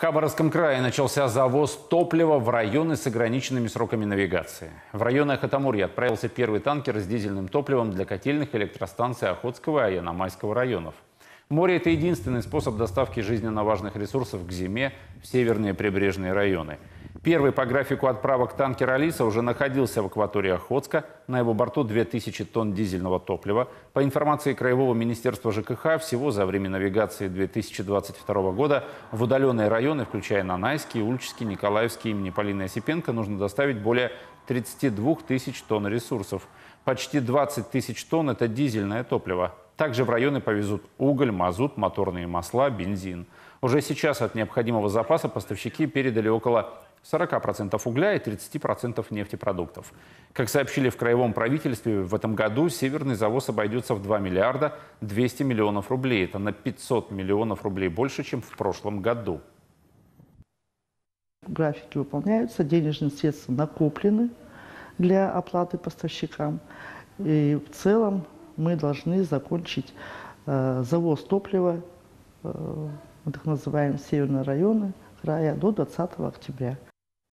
Хабаровском крае начался завоз топлива в районы с ограниченными сроками навигации. В районы Хатамурья отправился первый танкер с дизельным топливом для котельных электростанций Охотского и Яномайского районов. Море – это единственный способ доставки жизненно важных ресурсов к зиме в северные прибрежные районы. Первый по графику отправок танкер «Алиса» уже находился в акватории Охотска. На его борту 2000 тонн дизельного топлива. По информации Краевого министерства ЖКХ, всего за время навигации 2022 года в удаленные районы, включая Нанайский, Ульчский, Николаевский имени Полины Осипенко, нужно доставить более 32 тысяч тонн ресурсов. Почти 20 тысяч тонн – это дизельное топливо. Также в районы повезут уголь, мазут, моторные масла, бензин. Уже сейчас от необходимого запаса поставщики передали около 40% угля и 30% нефтепродуктов. Как сообщили в краевом правительстве, в этом году северный завоз обойдется в 2 миллиарда 200 миллионов рублей. Это на 500 миллионов рублей больше, чем в прошлом году. Графики выполняются, денежные средства накоплены для оплаты поставщикам. И в целом мы должны закончить завоз топлива, мы так называем, северные районы края до 20 октября.